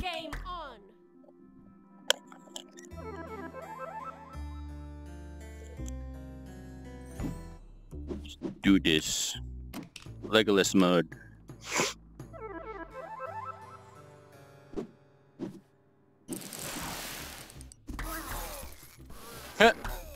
Game on. Do this. Legolas mode. Huh.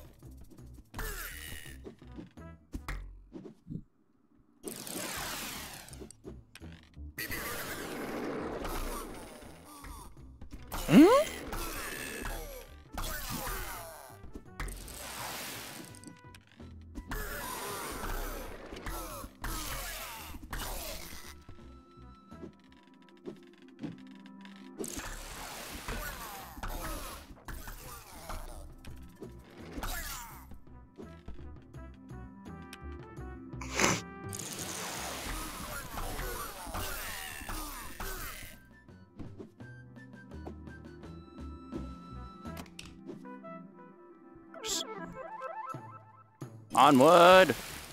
Onward!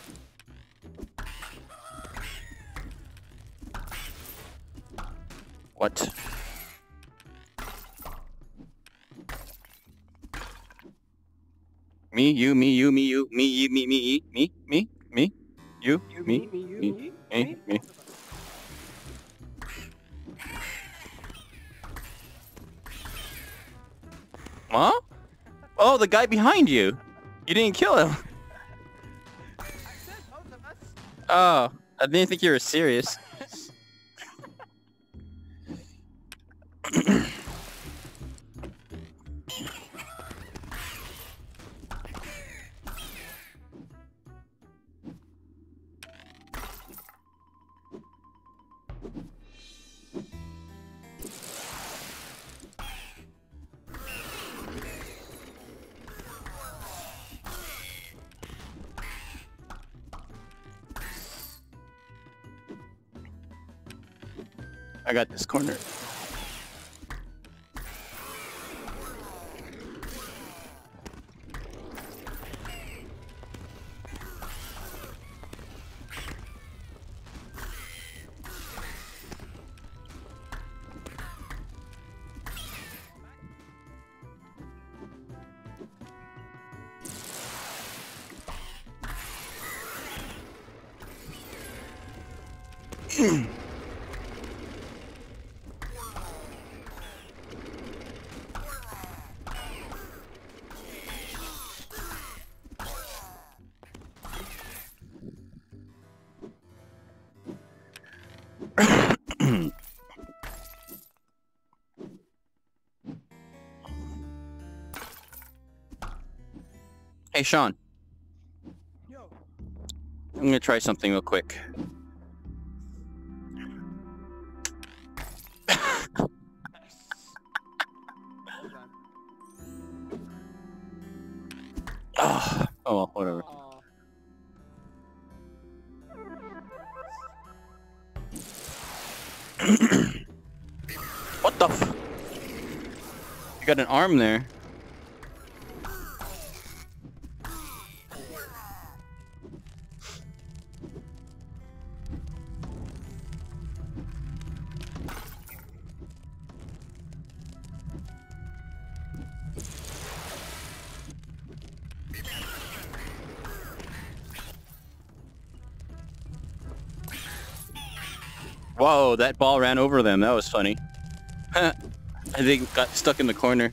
What? Me, you, me, you, me, you, me, you, me, me, me, me, me, you, me, me, me. Huh? Oh, the guy behind you! You didn't kill him! Oh, I didn't think you were serious. I got this corner. Hey, Sean. Yo. I'm gonna try something real quick. Oh, well, whatever. What the f? You got an arm there. Whoa, that ball ran over them. That was funny. I think got stuck in the corner.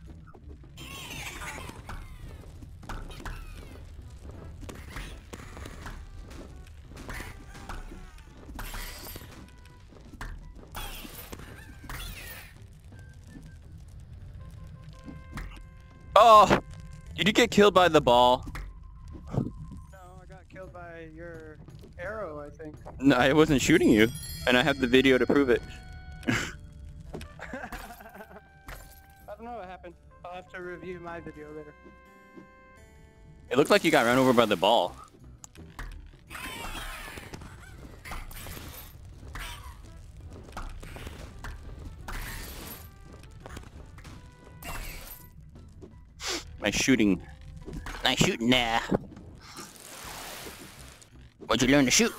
Oh, did you get killed by the ball? No, I got killed by your arrow, I think. No, I wasn't shooting you, and I have the video to prove it. I don't know what happened. I'll have to review my video later. It looked like you got run over by the ball. Nice shooting. Nice shooting there. Where'd you learn to shoot?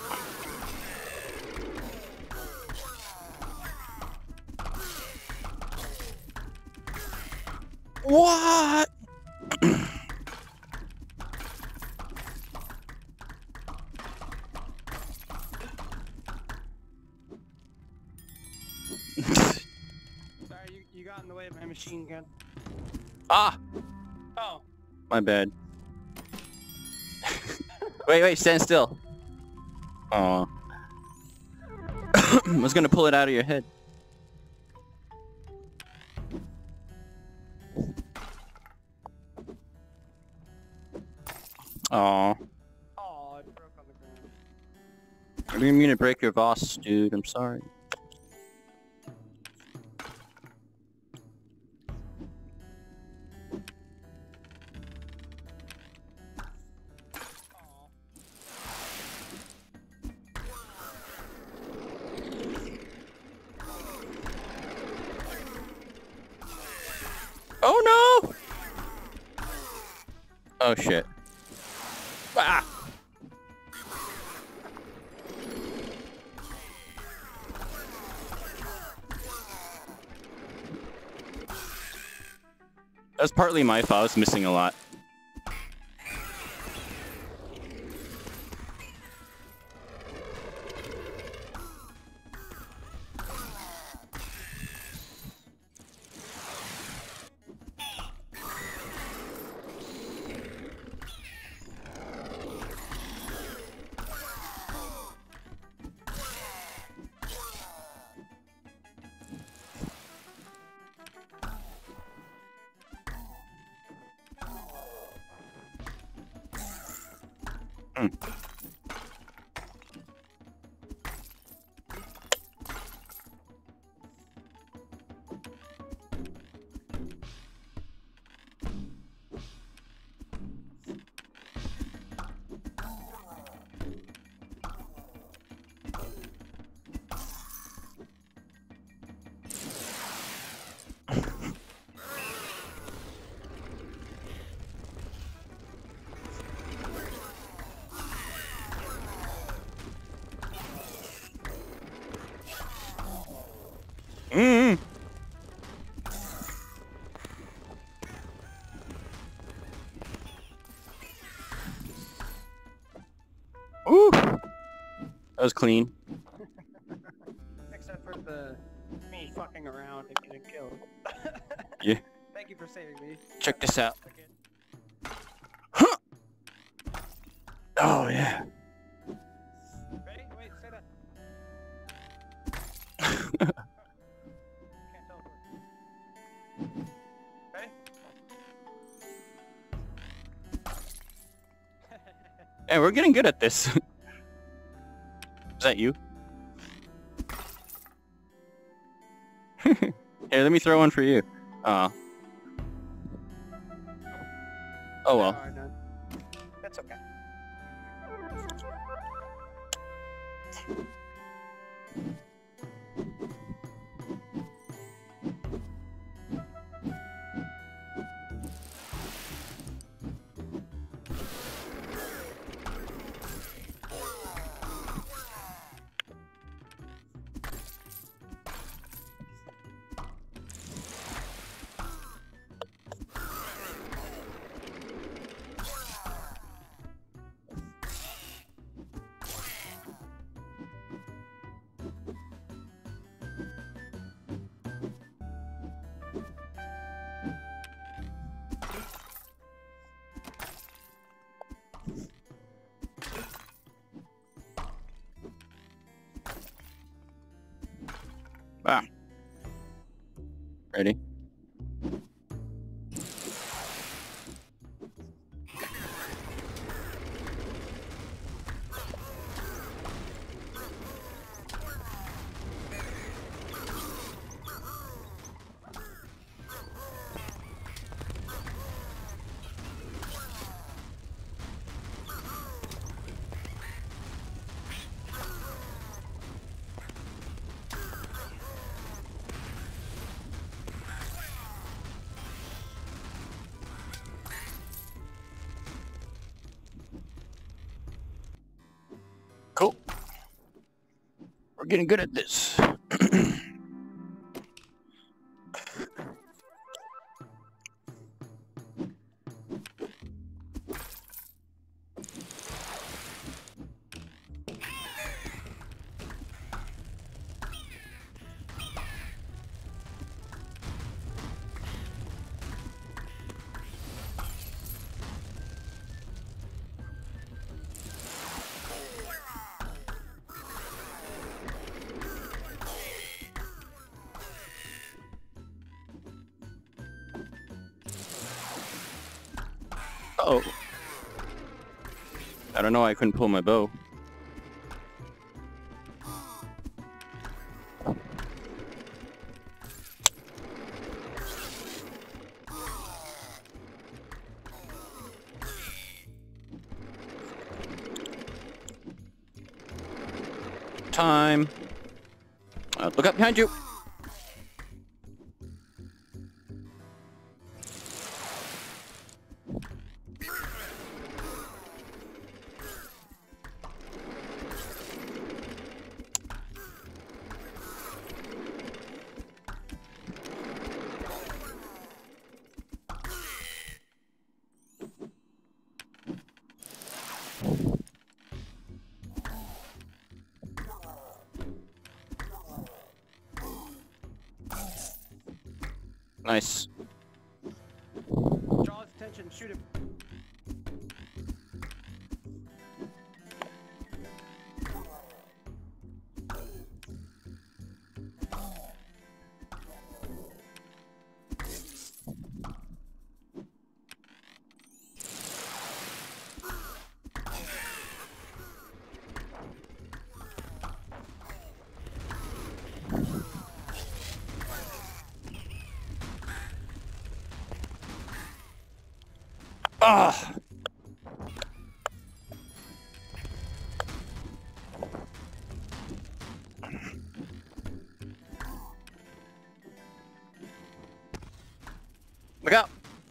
What? Sorry, you got in the way of my machine gun. Ah! Oh. My bad. Wait, stand still. Aw. I was gonna pull it out of your head. Aw. Oh, it broke on the ground. I didn't mean to break your boss, dude. I'm sorry. Oh no! Oh shit. Ah! That was partly my fault. I was missing a lot. Hmm. Mm. Ooh. That was clean. Except for me fucking around and getting killed. Yeah. Thank you for saving me. Check this out. Okay. Huh. Oh yeah. Ready? Wait, say that. Can't teleport. Ready? Hey, we're getting good at this. Is that you? Here, let me throw one for you. Oh well. No, none. That's okay. Ah. Ready? Cool. We're getting good at this. Oh! I don't know why I couldn't pull my bow. Time. Look up behind you. Nice. Draw his attention, shoot him. Ah! Look out!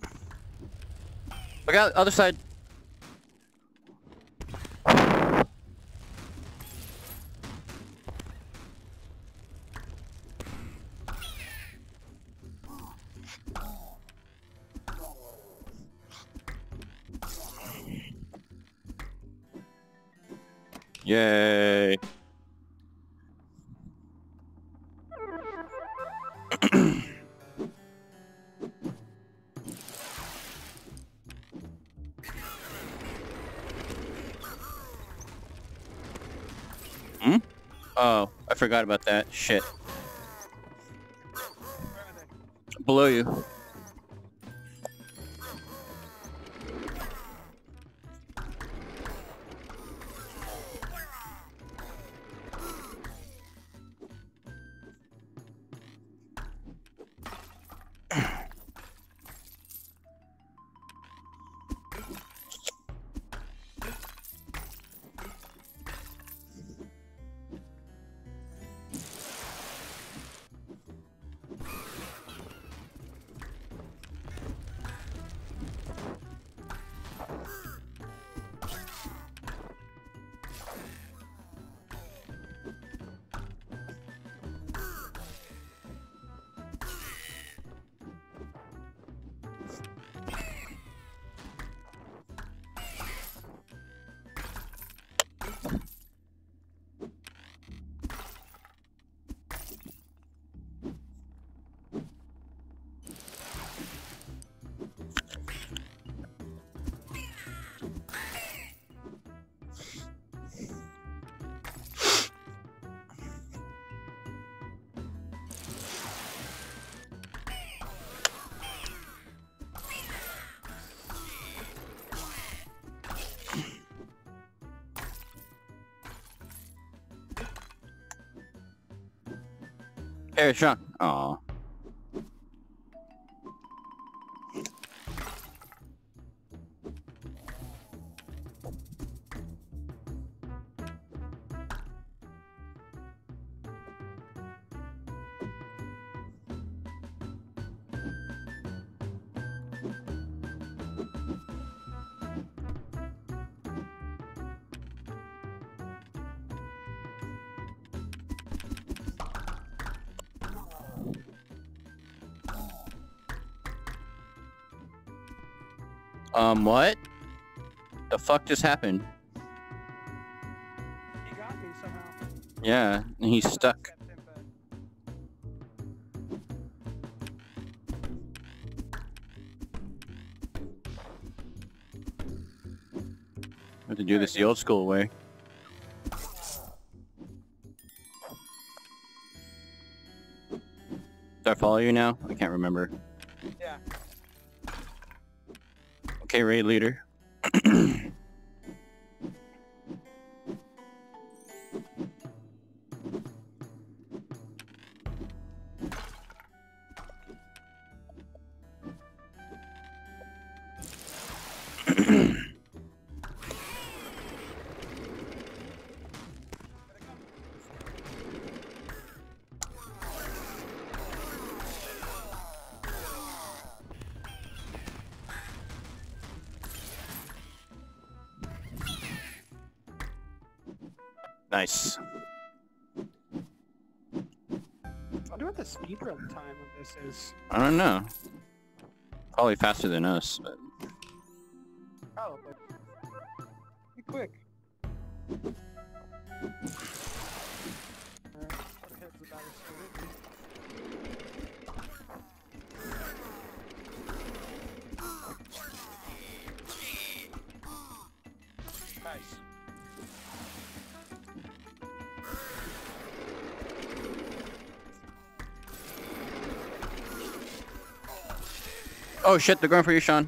Look out, other side. Yay! Hmm? Oh, I forgot about that. Shit. Below you. Hey, Sean. Aw. What? The fuck just happened? He got me somehow. Yeah, and he's stuck. I have to do this the old school way. Do I follow you now? I can't remember. Yeah. Okay, raid leader. Nice. I wonder what the speedrun time of this is. I don't know. Probably faster than us, but... Probably. Be quick. Alright, our heads about as good. Nice. Oh shit, they're going for you, Sean.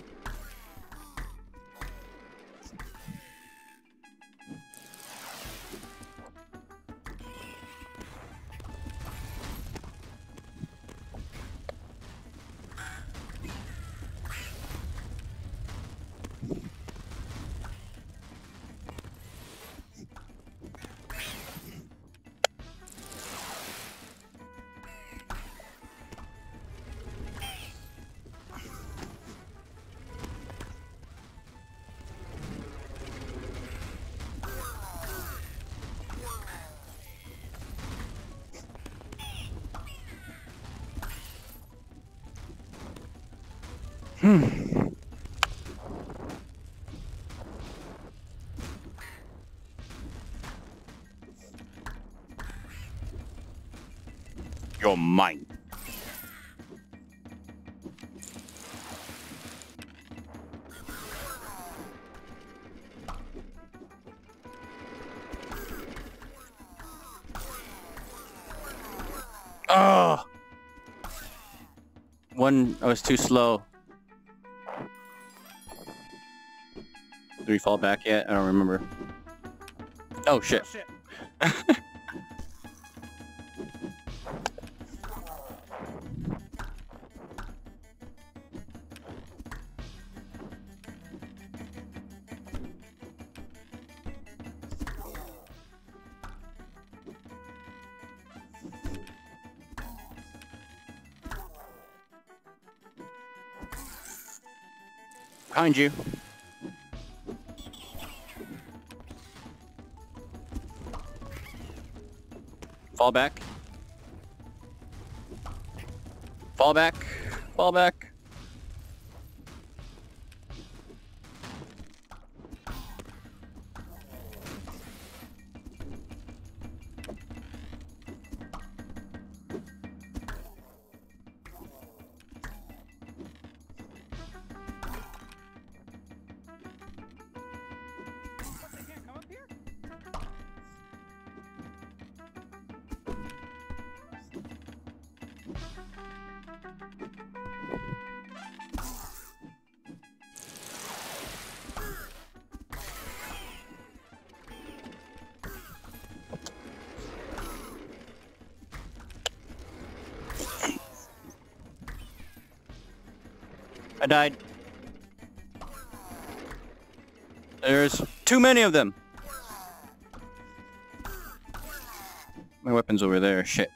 You're mine. Oh! I was too slow. Did we fall back yet? I don't remember. Oh shit. Oh, shit. Behind you. Fall back. Fall back. Fall back. They can't come up here? I died. There's too many of them. My weapon's over there. Shit.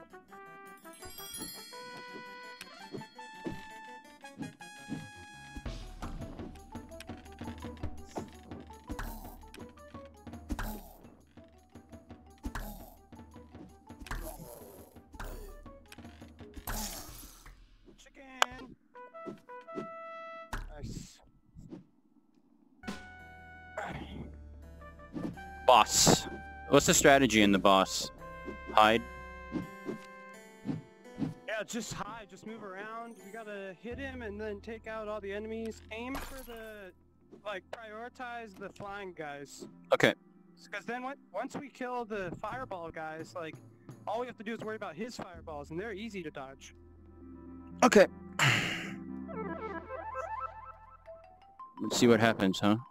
Chicken! Nice. Boss. What's the strategy in the boss? Hide? Yeah, just hide, just move around. We gotta hit him and then take out all the enemies. Aim for the, like, prioritize the flying guys. Okay. Because then once we kill the fireball guys, like, all we have to do is worry about his fireballs, and they're easy to dodge. Okay. Let's see what happens, huh?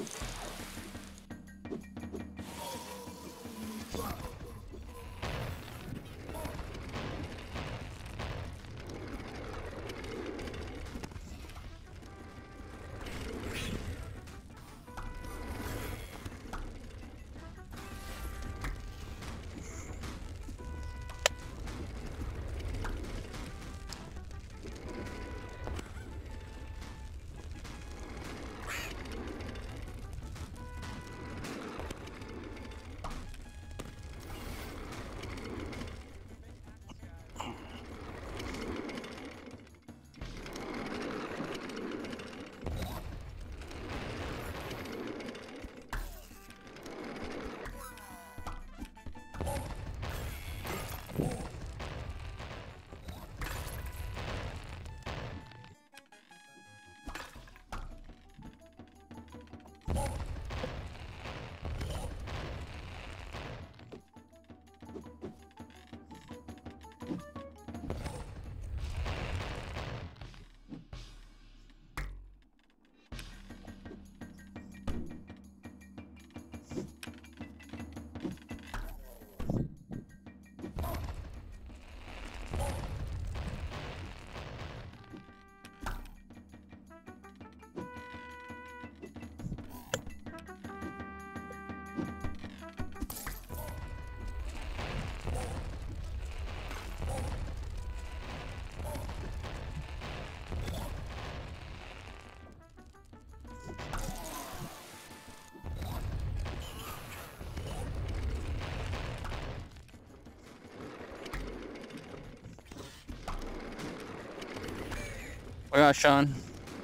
We got Sean.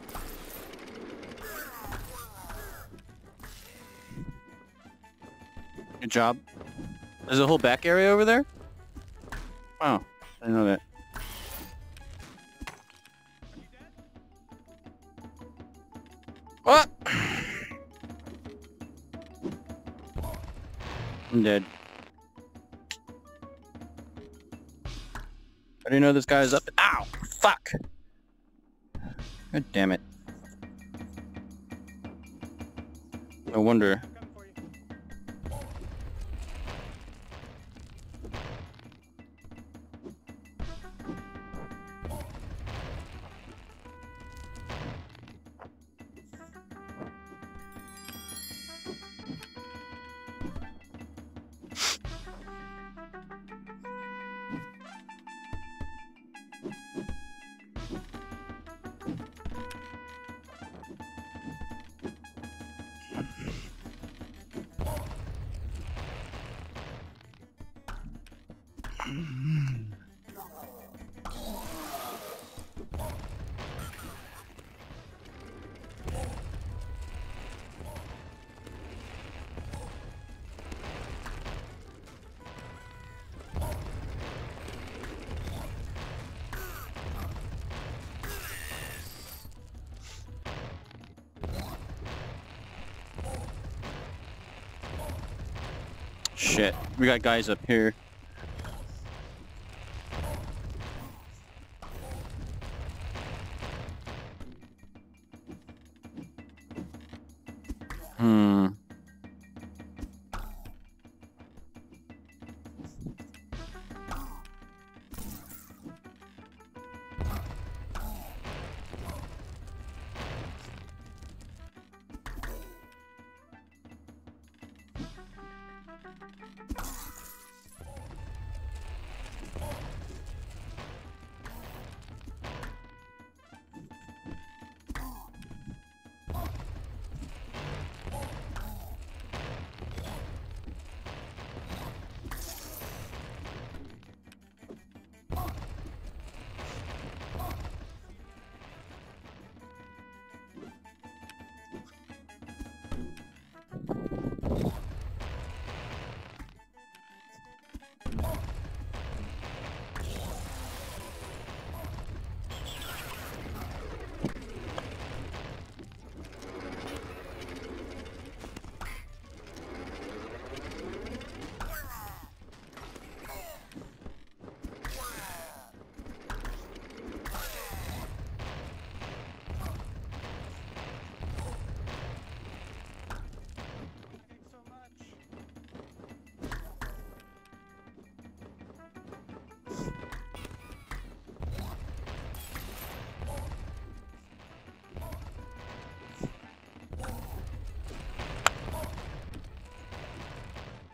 Good job. There's a whole back area over there? Wow, I didn't know that. What? I'm dead. I didn't know this guy was up. Ow! Fuck! God damn it. No wonder. Shit, we got guys up here.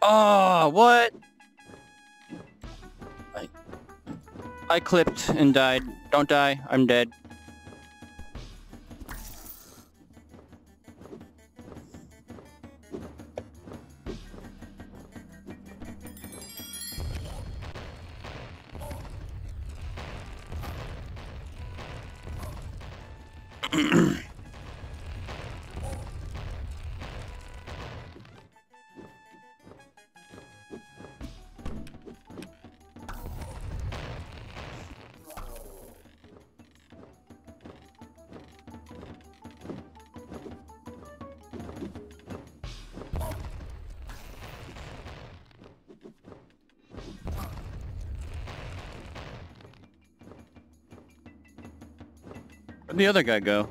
Oh, what? I clipped and died. Don't die. I'm dead. Where'd the other guy go?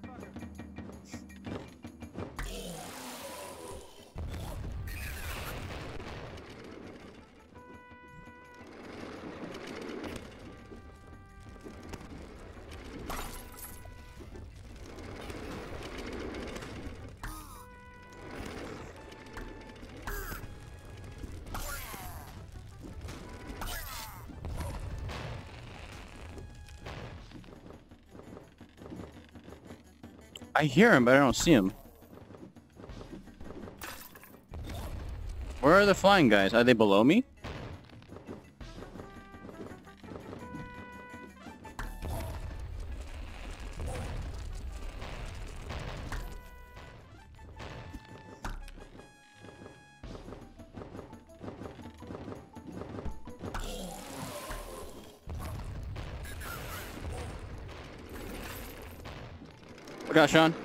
I hear him, but I don't see him. Where are the flying guys? Are they below me? What got Sean?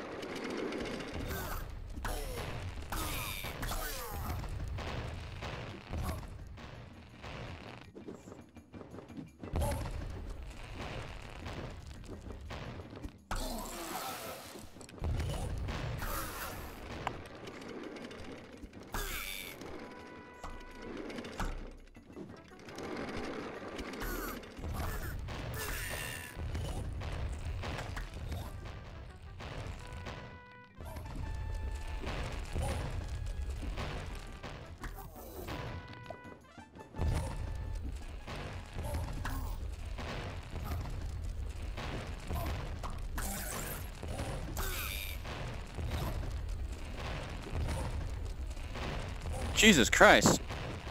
Jesus Christ.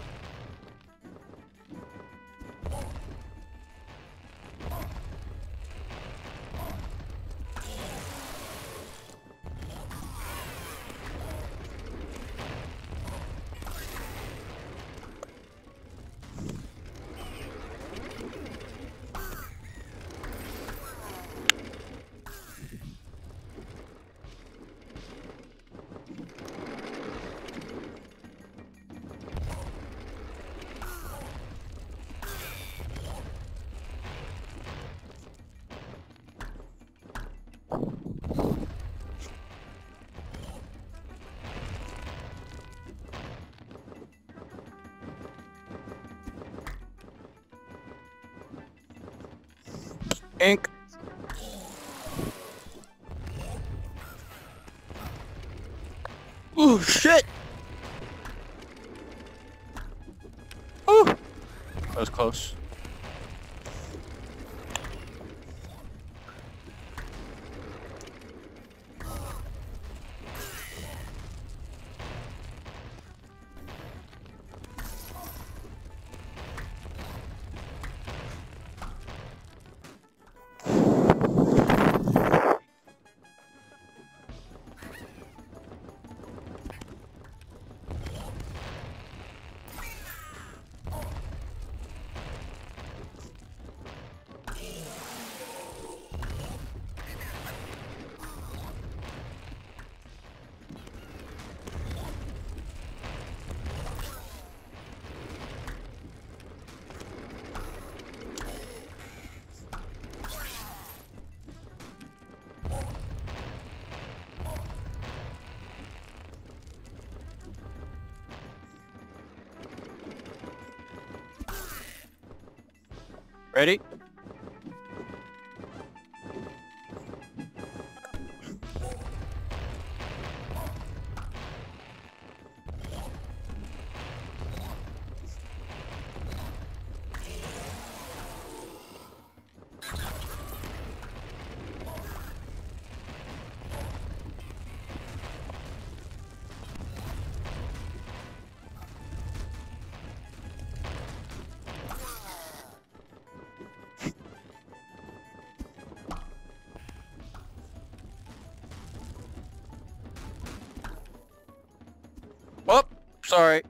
Ink. Ooh, shit! Ooh! That was close. Ready? Sorry.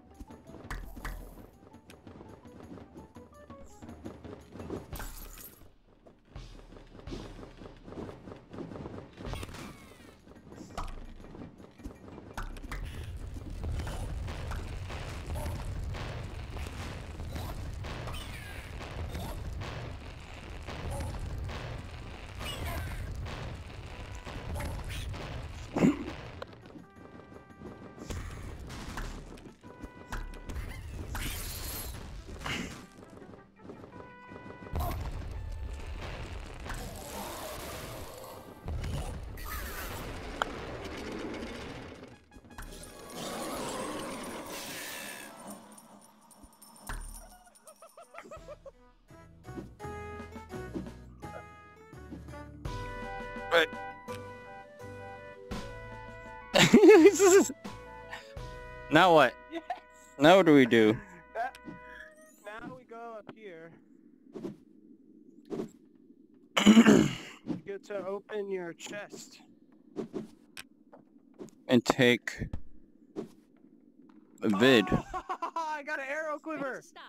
Right. Now what? Yes! Now what do we do? Now we go up here. You get to open your chest. And take a vid. Oh, I got an arrow Ready quiver. to start.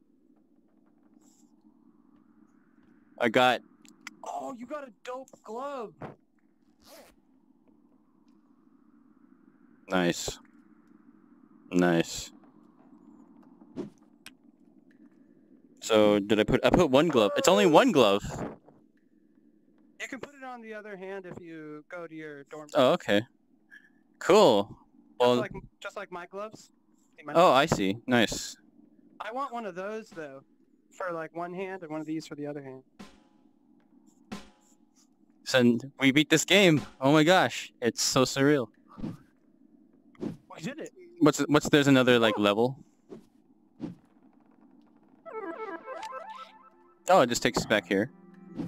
I got Oh, you got a dope glove. nice. Nice. So did I put one glove? It's only one glove. You can put it on the other hand if you go to your dorm. Oh, okay. Cool. Well, Just like my gloves. See my oh, I see. Nice. I want one of those though, for like one hand, and one of these for the other hand. So we beat this game. Oh my gosh, it's so surreal. We did it. What's there's another like level? Oh, it just takes us back here.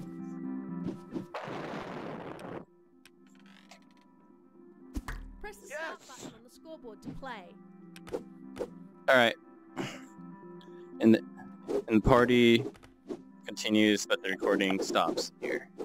Press the Yes! start button on the scoreboard to play. All right. And the party continues, but the recording stops here.